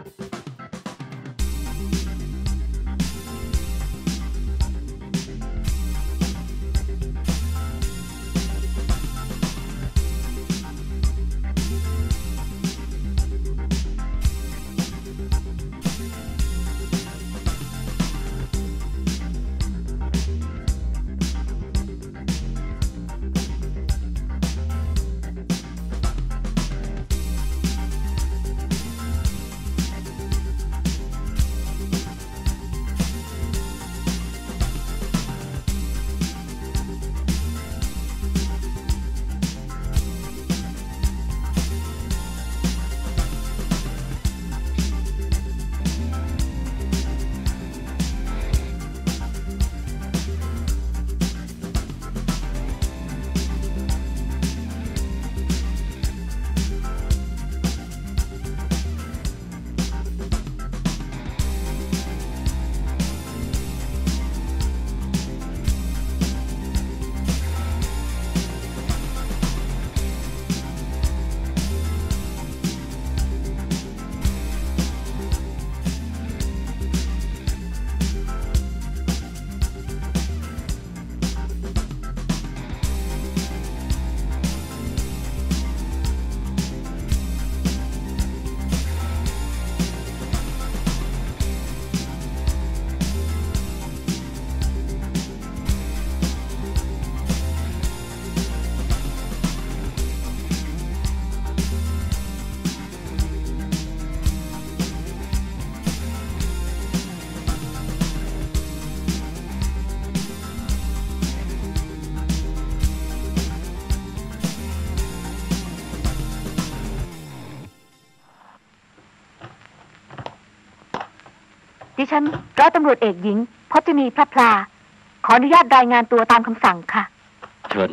ดิฉันร้อยตำรวจเอกหญิงพจนีพระพลาขออนุญาตรายงานตัวตามคำสั่งค่ะเชิญ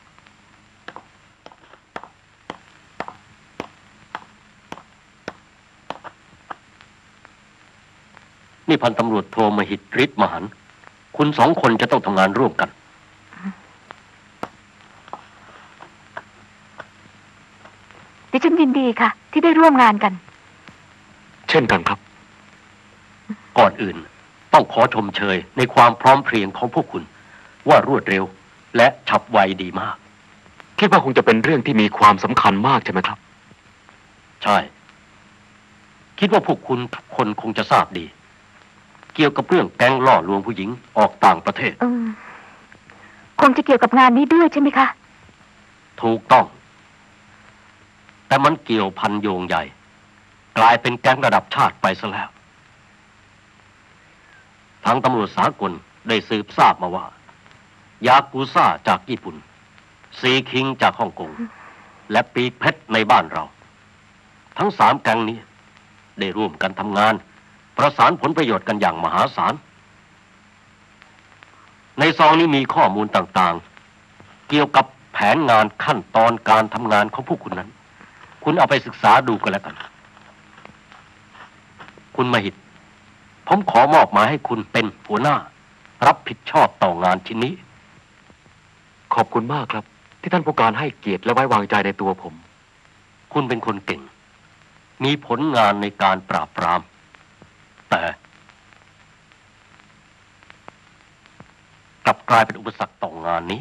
นี่พันตำรวจโทมหิตฤทธิ์มหันต์คุณสองคนจะต้องทำงานร่วมกันดิฉันยินดีค่ะที่ได้ร่วมงานกันเช่นกันครับก่อนอื่นต้องขอชมเชยในความพร้อมเพรียงของพวกคุณว่ารวดเร็วและฉับไวดีมากคิดว่าคงจะเป็นเรื่องที่มีความสำคัญมากใช่ไหมครับใช่คิดว่าพวกคุณทุกคนคงจะทราบดีเกี่ยวกับเรื่องแก๊งล่อลวงผู้หญิงออกต่างประเทศคงจะเกี่ยวกับงานนี้ด้วยใช่ไหมคะถูกต้องแต่มันเกี่ยวพันโยงใหญ่กลายเป็นแก๊งระดับชาติไปซะแล้วทางตำรวจสากลได้สืบทราบมาว่ายากุซ่าจากญี่ปุ่นซีคิงจากฮ่องกงและปีกเพชรในบ้านเราทั้ง3แก๊งนี้ได้ร่วมกันทำงานประสานผลประโยชน์กันอย่างมหาศาลในซองนี้มีข้อมูลต่างๆเกี่ยวกับแผนงานขั้นตอนการทำงานของพวกคุณนั้นคุณเอาไปศึกษาดูกันแล้วกันคุณมหิตผมขอมอบหมายให้คุณเป็นหัวหน้ารับผิดชอบต่องานชิ้นนี้ขอบคุณมากครับที่ท่านผู้การให้เกียรติและไว้วางใจในตัวผมคุณเป็นคนเก่งมีผลงานในการปราบปรามแต่กลับกลายเป็นอุปสรรคต่องานนี้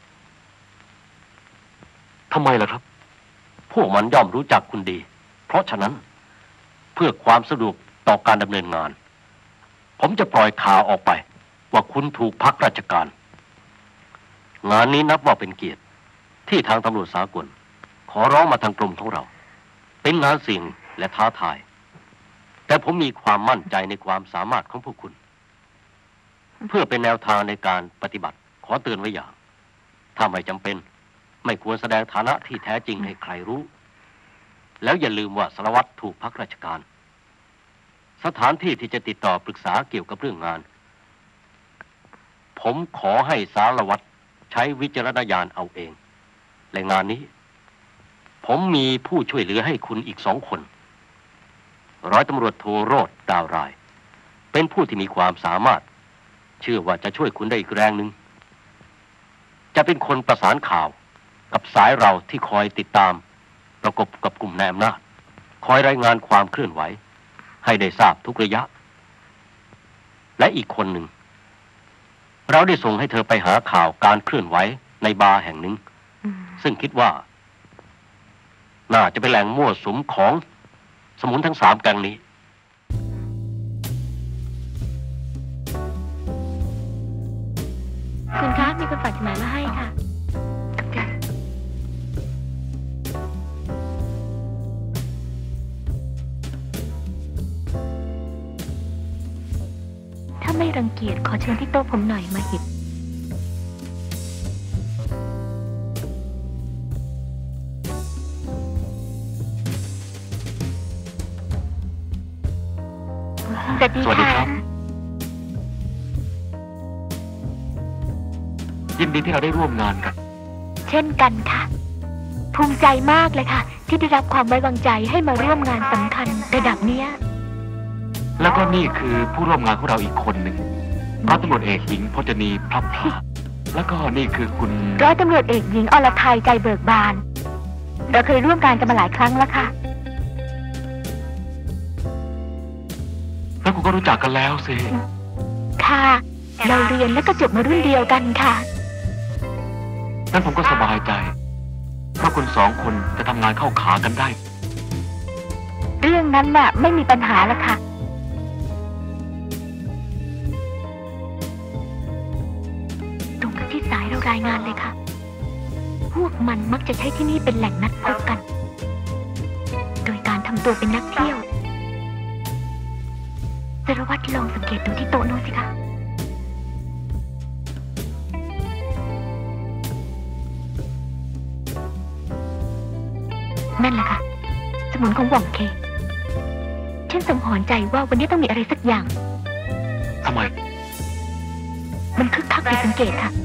ทำไมล่ะครับพวกมันย่อมรู้จักคุณดีเพราะฉะนั้นเพื่อความสะดวกต่อการดำเนินงานผมจะปล่อยข่าวออกไปว่าคุณถูกพักราชการงานนี้นับว่าเป็นเกียรติที่ทางตำรวจสากลขอร้องมาทางกรมของเราเป็นงานเสี่ยงและท้าทายแต่ผมมีความมั่นใจในความสามารถของพวกคุณเพื่อเป็นแนวทางในการปฏิบัติขอเตือนไว้อย่างถ้าไม่จำเป็นไม่ควรแสดงฐานะที่แท้จริงให้ใครรู้แล้วอย่าลืมว่าสารวัตรถูกพักราชการสถานที่ที่จะติดต่อปรึกษาเกี่ยวกับเรื่องงานผมขอให้สารวัตรใช้วิจารณญาณเอาเองและงานนี้ผมมีผู้ช่วยเหลือให้คุณอีก2 คนร้อยตำรวจโทโรจน์ดาวรายเป็นผู้ที่มีความสามารถเชื่อว่าจะช่วยคุณได้อีกแรงหนึ่งจะเป็นคนประสานข่าวกับสายเราที่คอยติดตามประกบกับกลุ่มนายอำนาจคอยรายงานความเคลื่อนไหวให้ได้ทราบทุกระยะ และอีกคนหนึ่งเราได้ส่งให้เธอไปหาข่าวการเคลื่อนไหวในบาร์แห่งหนึ่งซึ่งคิดว่าน่าจะเป็นแหล่งมั่วสุมของสมุนทั้ง3 แก๊งนี้คุณคะมีคนฝากจดหมายมาให้ค่ะถ้าไม่รังเกียจขอเชิญที่โต๊ะผมหน่อยมาหิบสวัสดีค่ะยินดีที่เราได้ร่วมงานกันเช่นกันค่ะภูมิใจมากเลยค่ะ ที่ได้รับความไว้วางใจให้มาร่วมงานสำคัญระดับเนี้ยแล้วก็นี่คือผู้ร่วมงานของเราอีกคนหนึ่งร้อยตำรวจเอกหญิงพจนีพลับพลาแล้วก็นี่คือคุณร้อยตำรวจเอกหญิงอรไทยใจเบิกบานเราเคยร่วมงานกันมาหลายครั้งแล้วค่ะแล้วคุณก็รู้จักกันแล้วสิค่ะเราเรียนแล้วก็จบมารุ่นเดียวกันค่ะนั้นผมก็สบายใจเพราะคุณ2 คนจะทำงานเข้าขากันได้เรื่องนั้นน่ะไม่มีปัญหาละค่ะตรงกับที่สายเรารายงานเลยค่ะพวกมันมักจะใช้ที่นี่เป็นแหล่งนัดพบกันโดยการทำตัวเป็นนักเที่ยวสารวัตรลองสังเกตดูที่โต๊ะโน้นสิคะนั่นแหละค่ะสมุนของหว่องเคฉันสังหรณ์ใจว่าวันนี้ต้องมีอะไรสักอย่างทำไมมันคึกคักผิดสังเกตค่ะ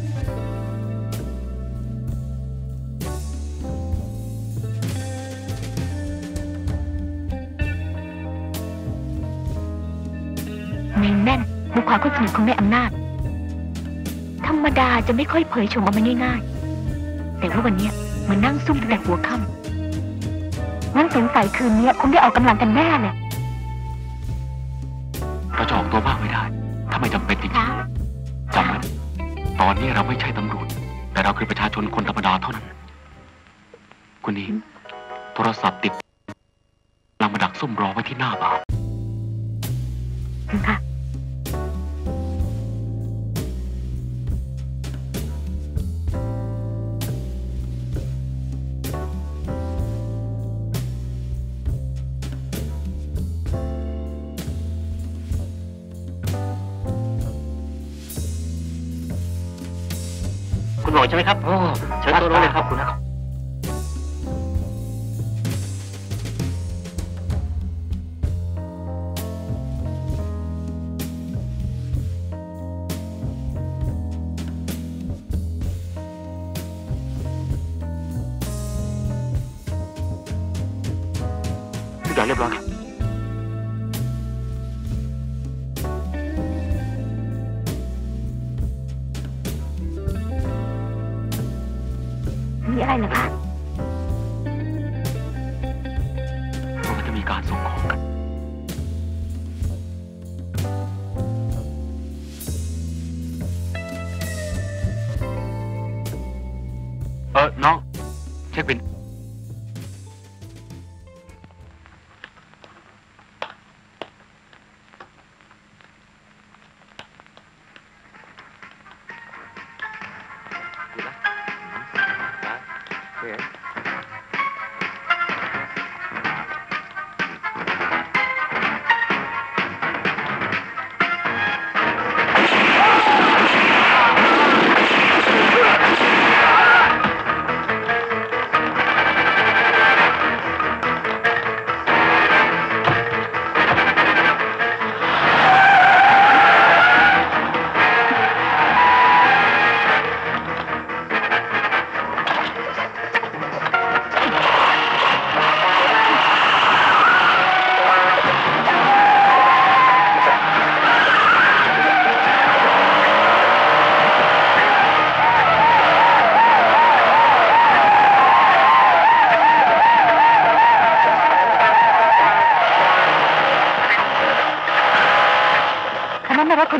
ในแน่นบุคคลคนสนิทของนายอำนาจธรรมดาจะไม่ค่อยเผยโฉมออกมาง่ายๆแต่ว่าวันนี้มันนั่งซุ่มตั้งแต่หัวค่ำงั้นสงสัยคืนนี้คงได้ออกกำลังกันแน่เลยเราจะออกตัวมากไม่ได้ถ้าไม่จำเป็นจริงๆจำไว้ตอนนี้เราไม่ใช่ตำรวจแต่เราคือประชาชนคนธรรมดาเท่านั้น คุณนี่โทรศัพท์ติดกำลังมาดักซุ่มรอไว้ที่หน้าบาร์ค่ะคุณหมอใช่ไหมครับเชิญตัวโน้นเลยครับคุณนะทุกอย่างเรียบร้อยครับมีอะไรเหรอคะมันจะมีการส่งของกันน้องเช็คบิน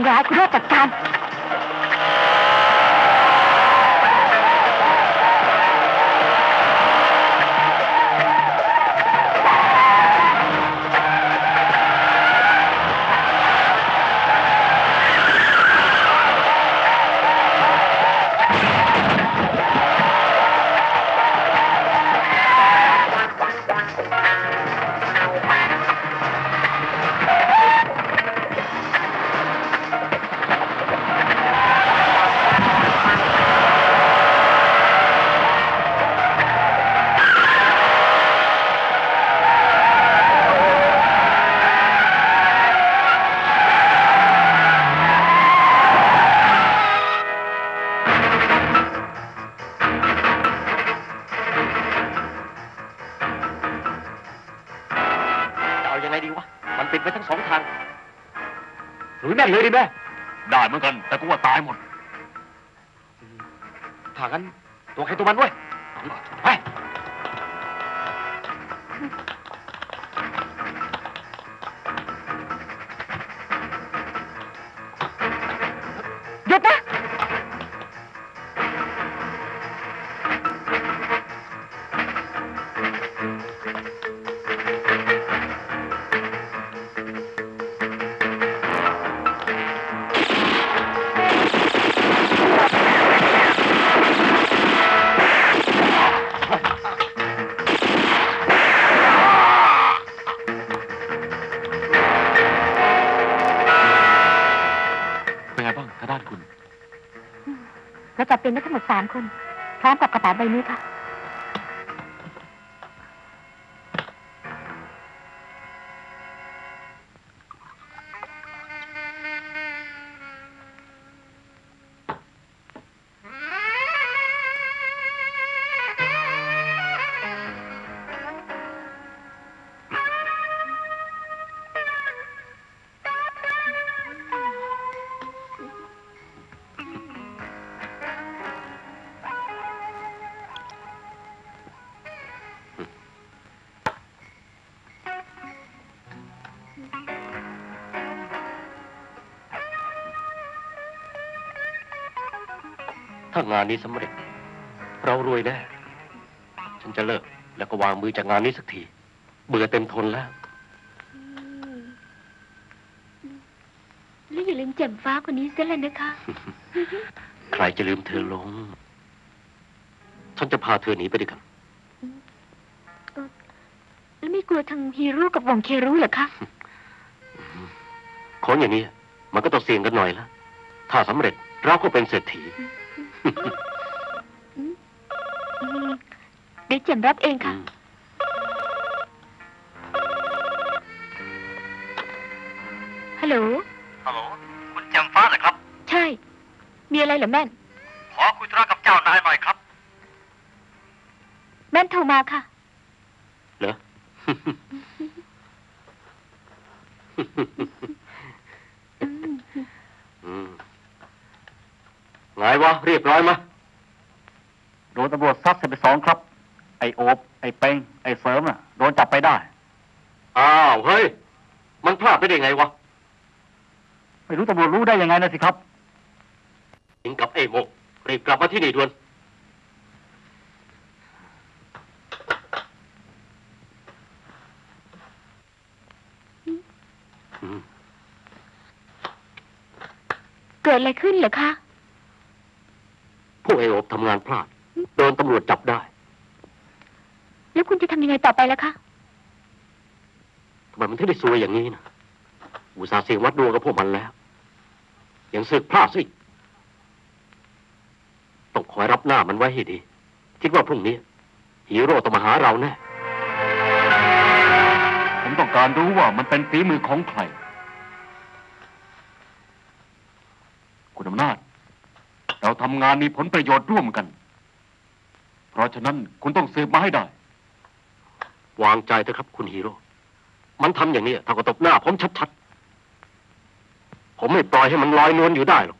ร้ายคุณรอดจัดการปิดไปทั้งสองทางหรือแน่เลยดิแม่ได้เหมือนกันแต่กูว่าตายหมดถ้างั้นตัวใครตัวมันเว้ยไปหยุดนะเราจับเป็นได้ทั้งหมด3 คนพร้อมกับกระเป๋าใบนี้ค่ะถ้างานนี้สำเร็จเรารวยแน่ฉันจะเลิกแล้วก็วางมือจากงานนี้สักทีเบื่อเต็มทนแล้วแล้วอย่าลืมแจ่มฟ้าคนนี้เสียเลยนะคะใครจะลืมเธอลงฉันจะพาเธอหนีไปด้วยกันแล้วไม่กลัวทางฮีโร่กับวงเครู้เหรอคะของอย่างนี้มันก็ต้องเสี่ยงกันหน่อยละถ้าสำเร็จเราก็เป็นเศรษฐีเดี๋ยวแจ่มรับเองค่ะฮัลโหลคุณแจ่มฟ้าเหรอครับใช่มีอะไรเหรอแม่นขอคุยธุระกับเจ้านายหน่อยครับแม่นโทรมาค่ะเหรอไงวะเรียบร้อยมั้ยโดนตำรวจซัดกันไป2 ครับไอ้โอบไอ้เป้งไอ้เสริมน่ะโดนจับไปได้อ้าวเฮ้ยมันพลาดไปได้ไงวะไม่รู้ตำรวจรู้ได้ยังไงนะสิครับถึงกับไอ้โมรีบกลับมาที่นี่ด่วนเกิดอะไรขึ้นเหรอคะพวกไอ้โอบทำงานพลาดโดนตำรวจจับได้แล้วคุณจะทำยังไงต่อไปล่ะคะทำไมมันถึงได้ซวยอย่างนี้นะอุตส่าห์เสี่ยงวัดดวงกับพวกมันแล้วยังสึกพลาดสิต้องคอยรับหน้ามันไว้ให้ดีคิดว่าพรุ่งนี้ฮีโร่ต้องมาหาเราแน่ผมต้องการรู้ว่ามันเป็นฝีมือของใครคุณอำนาจเราทำงานมีผลประโยชน์ร่วมกันเพราะฉะนั้นคุณต้องสืบมาให้ได้วางใจเถอะครับคุณฮีโร่มันทำอย่างนี้ถ้าก็ตบหน้าผมชัดๆผมไม่ปล่อยให้มันลอยนวลอยู่ได้หรอก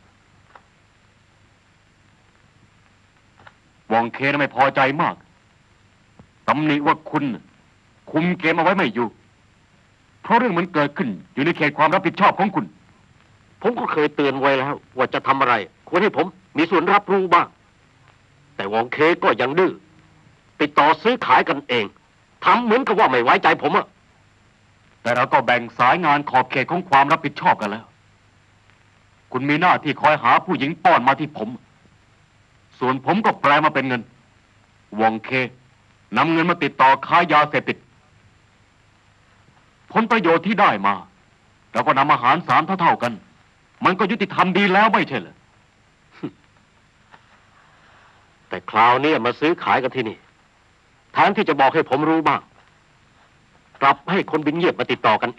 วองเคน่ะไม่พอใจมากตำหนิว่าคุณคุมเกมเอาไว้ไม่อยู่เพราะเรื่องมันเกิดขึ้นอยู่ในเขตความรับผิดชอบของคุณผมก็เคยเตือนไว้แล้ว ว่าจะทำอะไรควรให้ผมมีส่วนรับรู้บ้าง แต่วองเคก็ยังดื้อติดต่อซื้อขายกันเองทำเหมือนกับว่าไม่ไว้ใจผมอะแต่เราก็แบ่งสายงานขอบเขตของความรับผิดชอบกันแล้ว คุณมีหน้าที่คอยหาผู้หญิงป้อนมาที่ผม ส่วนผมก็แปลมาเป็นเงินวองเคนำเงินมาติดต่อค้ายาเสพติดผลประโยชน์ที่ได้มาเราก็นำอาหารสามเท่ากันมันก็ยุติธรรมดีแล้วไม่ใช่เหรอแต่คราวนี้มาซื้อขายกันที่นี่แทนที่จะบอกให้ผมรู้บ้างกลับให้คนบินเงียบมาติดต่อกันเอง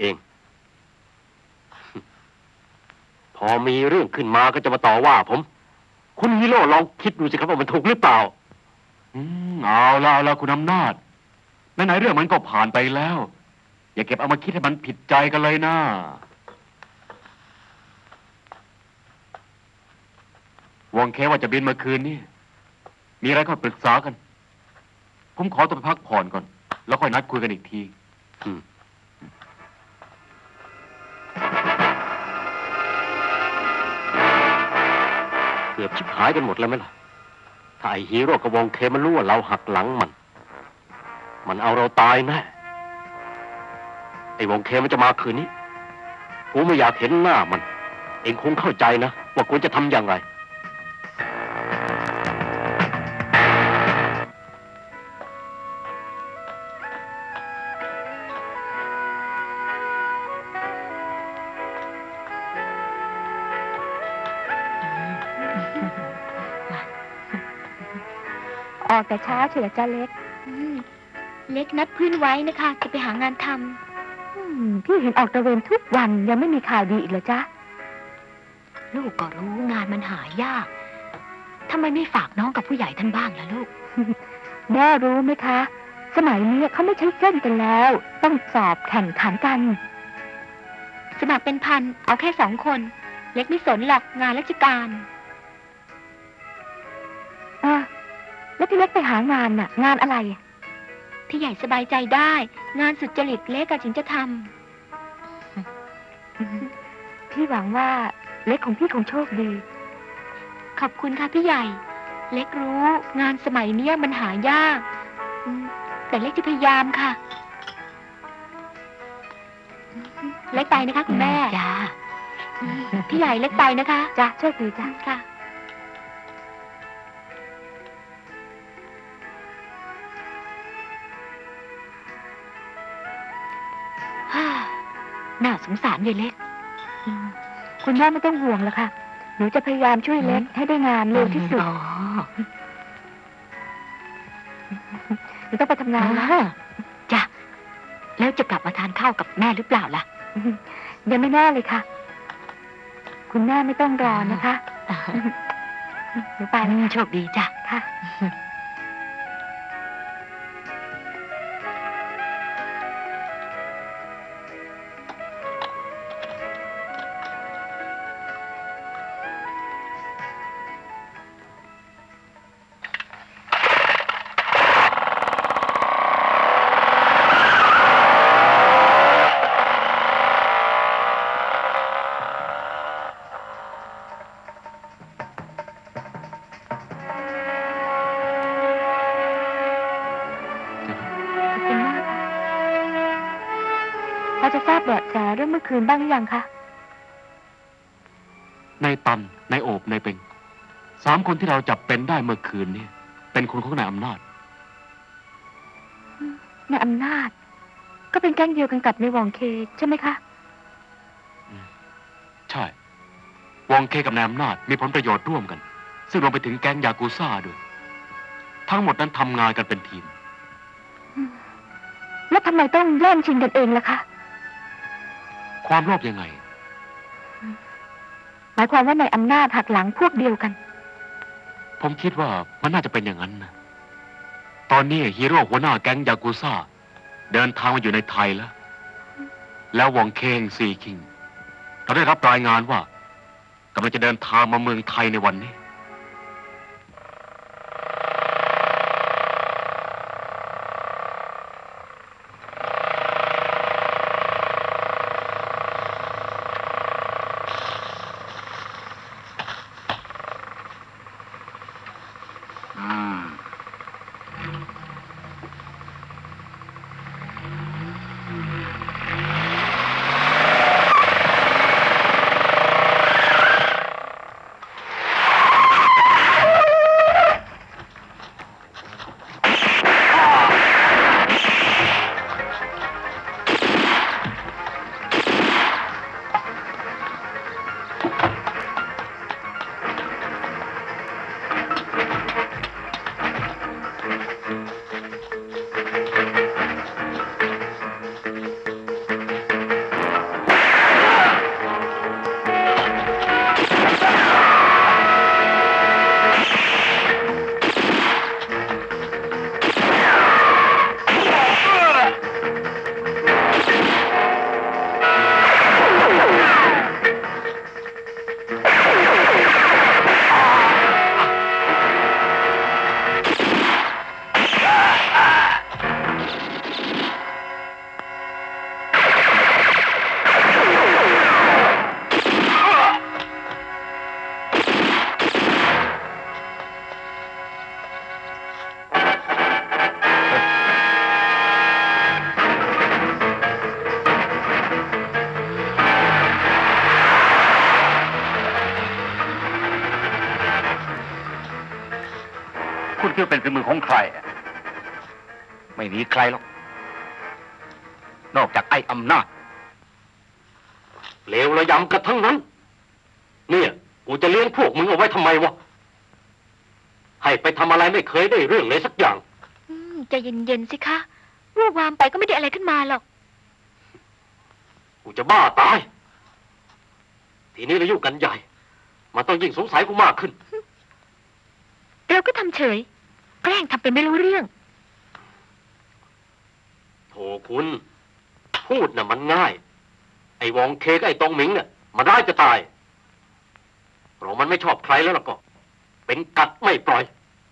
พอมีเรื่องขึ้นมาก็จะมาต่อว่าผมคุณฮีโร่ลองคิดดูสิครับว่ามันถูกหรือเปล่าเอาละคุณอำนาจไหนๆเรื่องมันก็ผ่านไปแล้วอย่าเก็บเอามาคิดให้มันผิดใจกันเลยนะวองเคว่าจะบินเมื่อคืนนี้มีอะไรก็ปรึกษากันผมขอตัวไปพักผ่อนก่อนแล้วค่อยนัดคุยกันอีกทีเกือบชิบหายกันหมดแล้วไหมล่ะถ้าไอ้ฮีโร่กับวงเคมันรู้ว่าเราหักหลังมันเอาเราตายแน่ไอ้วงเคมันจะมาคืนนี้กูไม่อยากเห็นหน้ามันเองคงเข้าใจนะว่าควรจะทำอย่างไรออกแต่เช้าเฉยจ้าเล็กเล็กนัดเพื่อนไว้นะคะจะไปหางานทำพี่เห็นออกตระเวนทุกวันยังไม่มีข่าวดีอีกเหรอจ๊ะลูกก็รู้งานมันหายากทำไมไม่ฝากน้องกับผู้ใหญ่ท่านบ้างล่ะลูก แม่รู้ไหมคะสมัยนี้เขาไม่ใช้เส้นกันแล้วต้องสอบแข่งขันกันสมัครเป็นพันเอาแค่2 คนเล็กไม่สนหรอกงานราชการแล้วพี่เล็กไปหางานน่ะงานอะไรที่ใหญ่สบายใจได้งานสุจริตเล็กถึงจะทำพี่หวังว่าเล็กของพี่คงโชคดีขอบคุณค่ะพี่ใหญ่เล็กรู้งานสมัยนี้มันหายากแต่เล็กจะพยายามค่ะเล็กไปนะคะคุณแม่จ้าพี่ใหญ่เล็กไปนะคะจ้าโชคดีจ้าค่ะน่าสงสารยายเล็กคุณแม่ไม่ต้องห่วงแล้วค่ะหนูจะพยายามช่วยเล็กให้ได้งานเร็วที่สุดหนูต้องไปทำงานแล้วจ้ะแล้วจะกลับมาทานข้าวกับแม่หรือเปล่าล่ะยังไม่แน่เลยค่ะคุณแม่ไม่ต้องรอนะคะหนูไปแล้วโชคดีจ้ะค่ะเราจะทราบเบาะแสเรื่องเมื่อคืนบ้างหรือยังคะนายตันนายโอบนายเป็ง3 คนที่เราจับเป็นได้เมื่อคืนนี้เป็นคนของนายอำนาจนายอำนาจก็เป็นแก๊งเดียวกันกับในวองเคใช่ไหมคะใช่วองเคกับนายอำนาจมีผลประโยชน์ร่วมกันซึ่งรวมไปถึงแก๊งยากูซ่าด้วยทั้งหมดนั้นทำงานกันเป็นทีมแล้วทำไมต้องแย่งชิงกันเองล่ะคะความโลภยังไงหมายความว่าในอำนาจหักหลังพวกเดียวกันผมคิดว่ามันน่าจะเป็นอย่างนั้นนะตอนนี้ฮีโร่หัวหน้าแก๊งยากูซ่าเดินทางมาอยู่ในไทยแล้ววองเคงซีคิงเราได้รับรายงานว่ากำลังจะเดินทางมาเมืองไทยในวันนี้ว่าเป็นฝีมือของใครไม่มีใครหรอกนอกจากไอ้อำนาจเลวระยำกันทั้งนั้นเนี่ยกูจะเลี้ยงพวกมึงเอาไว้ทำไมวะให้ไปทำอะไรไม่เคยได้เรื่องเลยสักอย่างใจเย็นๆสิคะวู่วามไปก็ไม่ได้อะไรขึ้นมาหรอกกูจะบ้าตายทีนี้เรายุ่งกันใหญ่มันต้องยิ่งสงสัยกูมากขึ้นเราก็ทำเฉยแกล้งทำเป็นไม่รู้เรื่องโถคุณพูดน่ะมันง่ายไอ้วองเคกับไอ้ตองหมิงเนี่ยมันร้ายจะตายเพราะมันไม่ชอบใครแล้วล่ะก็เป็นกัดไม่ปล่อย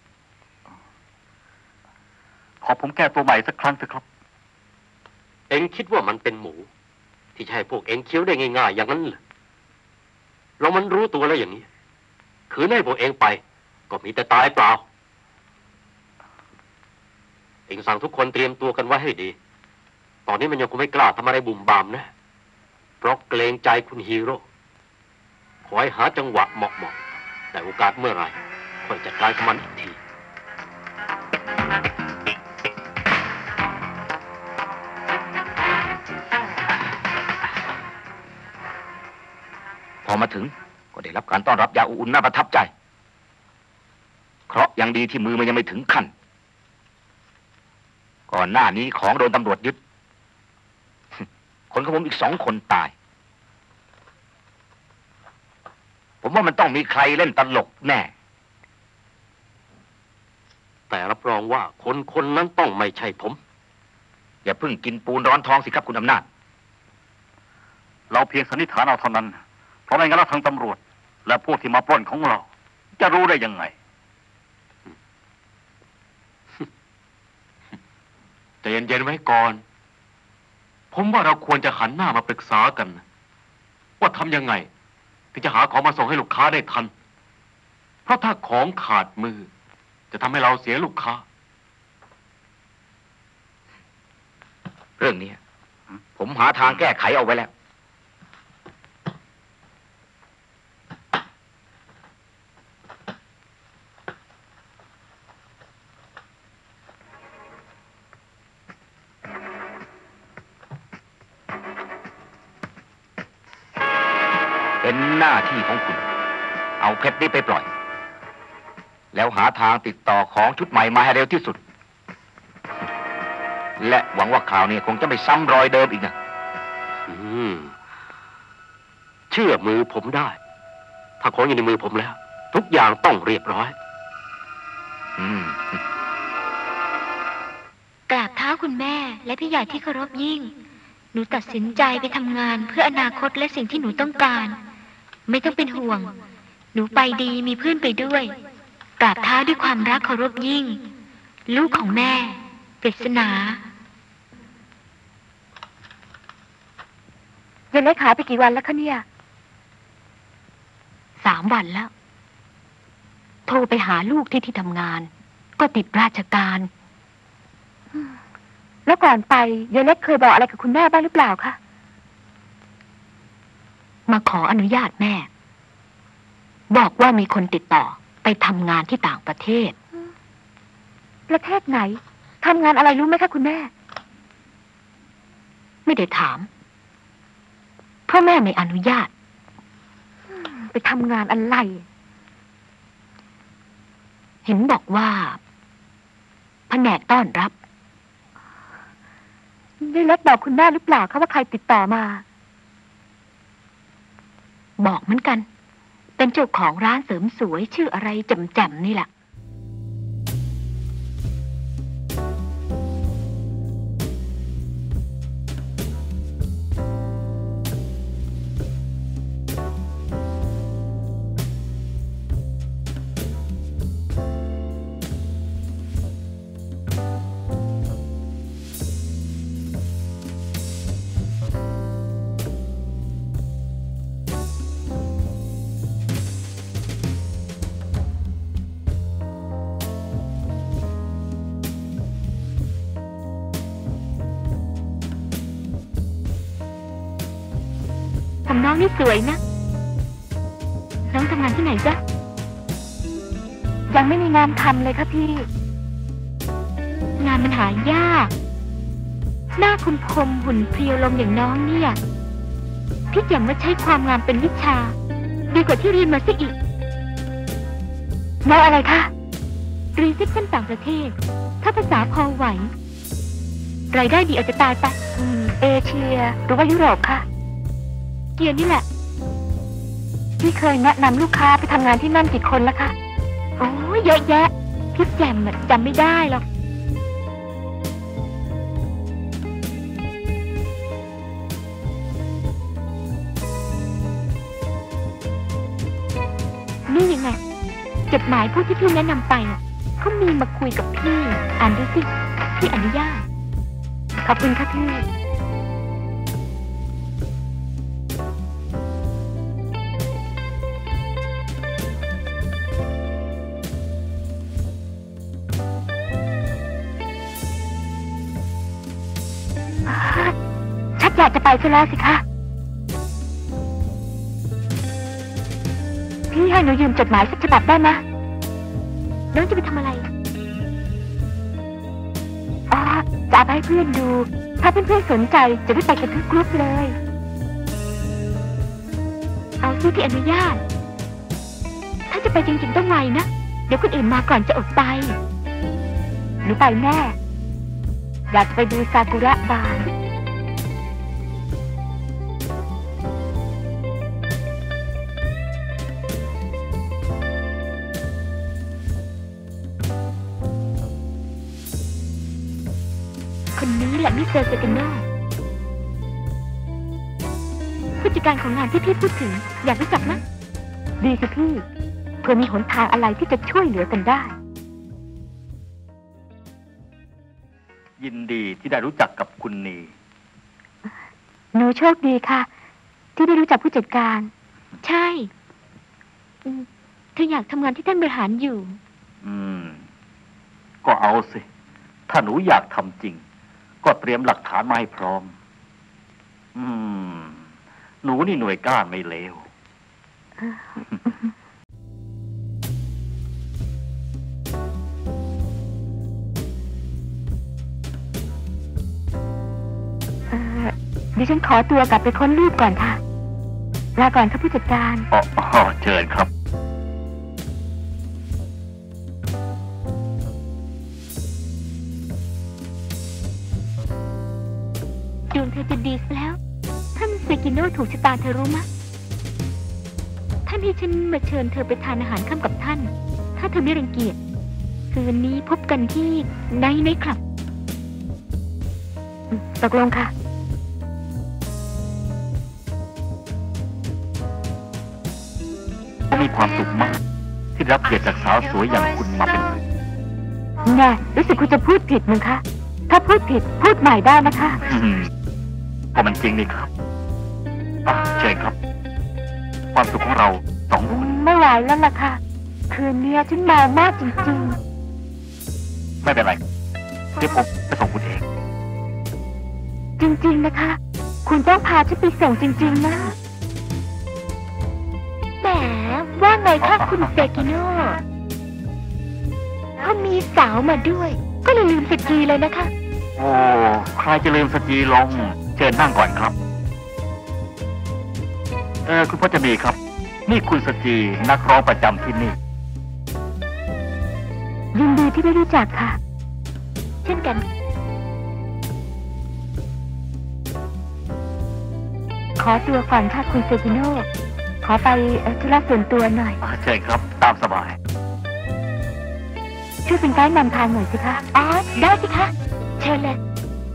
ขอผมแก้ตัวใหม่สักครั้งเถอะครับเอ็งคิดว่ามันเป็นหมูที่จะให้พวกเอ็งเคี้ยวได้ง่ายๆอย่างนั้นเหรอเรามันรู้ตัวแล้วอย่างนี้ขืนให้พวกเอ็งไปก็มีแต่ตายเปล่าเอ็งสั่งทุกคนเตรียมตัวกันไว้ให้ดีตอนนี้มันยังคงไม่กล้าทำอะไรบุ่มบามนะเพราะเกรงใจคุณฮีโร่ขอให้หาจังหวะเหมาะๆแต่โอกาสเมื่อไหร่ค่อยจัดการกับมันอีกทีพอมาถึงก็ได้รับการต้อนรับอย่างอุ่นน่าประทับใจเคราะห์ยังดีที่มือมันยังไม่ถึงขั้นก่อนหน้านี้ของโดนตำรวจยึดคนของผมอีก2 คนตายผมว่ามันต้องมีใครเล่นตลกแน่แต่รับรองว่าคนนั้นต้องไม่ใช่ผมอย่าเพิ่งกินปูนร้อนท้องสิครับคุณอำนาจเราเพียงสันนิษฐานเอาเท่านั้นเพราะไม่งั้นแล้วทางตำรวจและพวกที่มาปล้นของเราจะรู้ได้ยังไงใจเย็นๆไว้ก่อนผมว่าเราควรจะหันหน้ามาปรึกษากันว่าทำยังไงที่จะหาของมาส่งให้ลูกค้าได้ทันเพราะถ้าของขาดมือจะทำให้เราเสียลูกค้าเรื่องนี้ผมหาทางแก้ไขเอาไว้แล้วเป็นหน้าที่ของคุณเอาเพชรนี้ไปปล่อยแล้วหาทางติดต่อของชุดใหม่มาให้เร็วที่สุดและหวังว่าข่าวนี้คงจะไม่ซ้ำรอยเดิมอีกนะเชื่อมือผมได้ถ้าของอยู่ในมือผมแล้วทุกอย่างต้องเรียบร้อยกราบเท้าคุณแม่และพี่ใหญ่ที่เคารพยิ่งหนูตัดสินใจไปทำงานเพื่ออนาคตและสิ่งที่หนูต้องการไม่ต้องเป็นห่วงหนูไปดีมีเพื่อนไปด้วยกราบเท้าด้วยความรักเคารพยิ่งลูกของแม่ปริศนายายเล็กหายไปกี่วันแล้วคะเนี่ย3 วันแล้วโทรไปหาลูกที่ทำงานก็ติดราชการแล้วก่อนไปยายเล็กเคยบอกอะไรกับคุณแม่บ้างหรือเปล่าคะมาขออนุญาตแม่บอกว่ามีคนติดต่อไปทำงานที่ต่างประเทศประเทศไหนทำงานอะไรรู้ไหมคะคุณแม่ไม่ได้ถามเพราะแม่ไม่อนุญาตไปทำงานอะไรเห็นบอกว่าแผนกต้อนรับยายเล็กบอกคุณแม่หรือเปล่าคะว่าใครติดต่อมาบอกเหมือนกันเป็นเจ้าของร้านเสริมสวยชื่ออะไรแจ่มๆนี่แหละน้องนี่สวยนะน้องทำงานที่ไหนจ๊ะยังไม่มีงานทำเลยค่ะพี่มันหายากหน้าคมหุ่นเพรียวลมอย่างน้องเนี่ยพี่แจ่มว่าใช้ความงามเป็นวิชาดีกว่าที่เรียนมาซะอีกน้องอะไรคะเรียนซิกเส้นต่างประเทศถ้าภาษาพอไหวรายได้ดีอาจจะตายไปเอเชียหรือว่ายุโรปค่ะเกียร์นี่แหละพี่เคยแนะนำลูกค้าไปทำงานที่นั่นกี่คนแล้วคะโอ้ยเยอะแยะพี่แจ่มจำไม่ได้หรอกนี่ยังไงจดหมายผู้ที่พี่แนะนำไปเขามีมาคุยกับพี่อ่านดูสิพี่อนุญาตขอบคุณค่ะพี่ชักอยากจะไปซะแล้วสิคะพี่ให้หนูยืมจดหมายสักฉบับได้ไหมน้องจะไปทำอะไรอ๋อจะเอาไปให้เพื่อนดูถ้าเพื่อนๆสนใจจะได้ไปกันทั้งกรุ๊ปเลยเอาสิพี่อนุญาตถ้าจะไปจริงๆต้องไวนะเดี๋ยวคนอื่นมาก่อนจะอดไปหนูไปแน่อยากจะไปดูซากุระบานคนนี้แหละมิสเตอร์เซกันโนผู้จัดการของงานที่พี่พูดถึงอยากรู้จักนะดีสิพี่เพื่อมีหนทางอะไรที่จะช่วยเหลือกันได้ยินดีที่ได้รู้จักกับคุณนีหนูโชคดีค่ะที่ได้รู้จักผู้จัดการใช่เธออยากทำงานที่ท่านบริหารอยู่ก็เอาสิถ้าหนูอยากทำจริงก็เตรียมหลักฐานมาให้พร้อมหนูนี่หน่วยก้านไม่เลวดิฉันขอตัวกลับไปค้นรูปก่อนค่ะลาก่อนค่ะผู้จัดการอ๋อเชิญครับดวงเธอจะดีซะแล้วท่านเซกิโนะถูกชะตาเธอรู้มะท่านให้ฉันมาเชิญเธอไปทานอาหารค่ำกับท่านถ้าเธอไม่รังเกียจคืนนี้พบกันที่ไนท์คลับตกลงค่ะมีความสุขมากที่รับเกียรติจากสาวสวยอย่างคุณมาเป็นแน่รู้สึกคุณจะพูดผิดมั้งคะถ้าพูดผิดพูดใหม่ได้นะคะก็มันจริงนี่ครับเชิญครับความสุขของเราสองคนไม่ไหวแล้วล่ะค่ะคืนนี้ฉันเมามากจริงๆไม่เป็นไรเดี๋ยวผมไปส่งคุณเองจริงๆนะคะคุณต้องพาฉันไปส่งจริงๆนะแหมว่าไงคะคุณเซกิโน่เขามีสาวมาด้วยก็เลยลืมสกีเลยนะคะโอ้ใครจะลืมสกีลงเชิญนั่งก่อนครับคุณพ่อจะมีครับนี่คุณสกีนักร้องประจำที่นี่ยินดีที่ได้รู้จักค่ะเช่นกันขอตัวก่อนค่ะคุณเซกิโน่ขอไปธุระส่วนตัวหน่อยเชิญครับตามสบายช่วยเป็นไกด์นำทางหน่อยสิคะได้สิคะเชิญเลย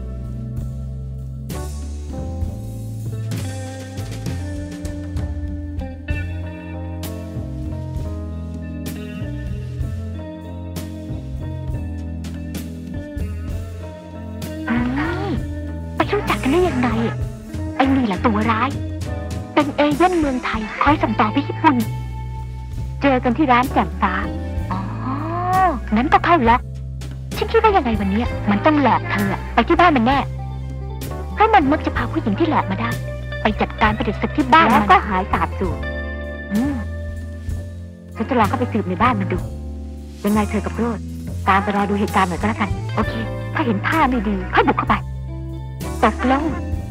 ไปรู้จักกันได้ยังไงไอ้นี่แหละตัวร้ายเป็นเอเย่นเมืองไทยคอยส่งต่อไปญี่ปุ่นเจอกันที่ร้านแจ่มฟ้างั้นก็เข้าแล้วฉันคิดว่ายังไงวันนี้มันต้องหลอกเธอไปที่บ้านมันแน่เพราะมันมักจะพาผู้หญิงที่หลอกมาได้ไปจัดการประเด็นศึกที่บ้านแล้วก็หายสาบสูญฉันจะลองเข้าไปสืบในบ้านมันดูยังไงเธอกับโรดตามไปรอดูเหตุการณ์หน่อยก็แล้วกันโอเคไปเห็นท่าไม่ดีค่อยบุกเข้าไปตกลง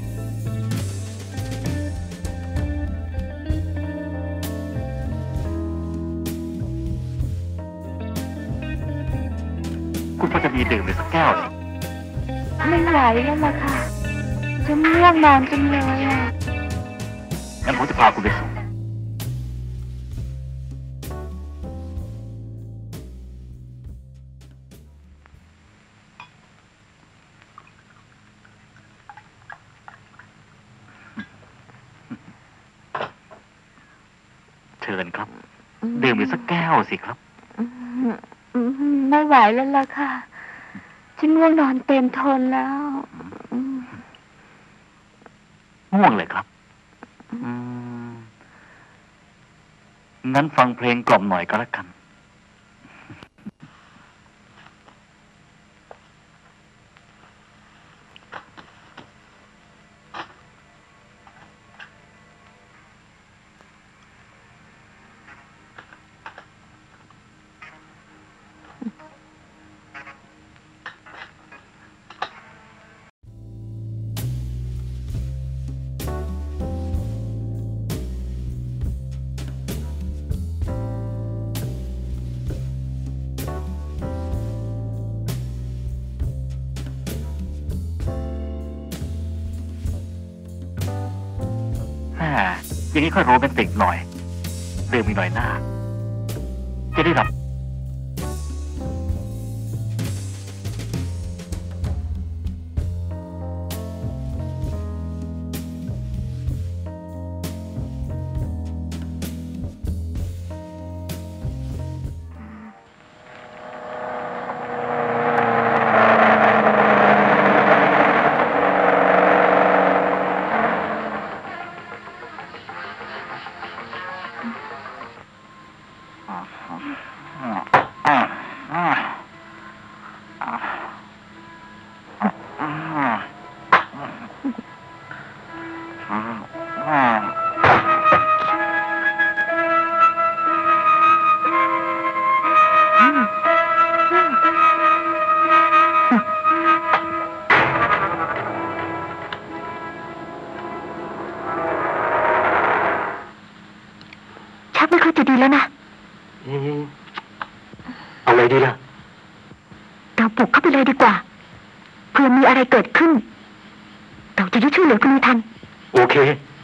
คุณก็จะมีดื่มไปสักแก้วสิไม่ไหวแล้วล่ะค่ะจะง่วงนอนจังเลยอ่ะงั้นผมจะพาคุณไปส่งเชิญครับ ดื่มไปสักแก้วสิครับไม่ไหวแล้วล่ะค่ะฉันง่วงนอนเต็มทนแล้วง่วงเลยครับงั้นฟังเพลงกล่อมหน่อยก็แล้วกัน อย่างนี้ค่อยโรแมนติกหน่อยดื่มอีกหน่อยหน้าจะได้หลับไม่ค่อยจะดีแล้วนะเอาไงดีล่ะเราปลุกเข้าไปเลยดีกว่าเผื่อมีอะไรเกิดขึ้นเราจะได้ช่วยเหลือคุณทันโอเค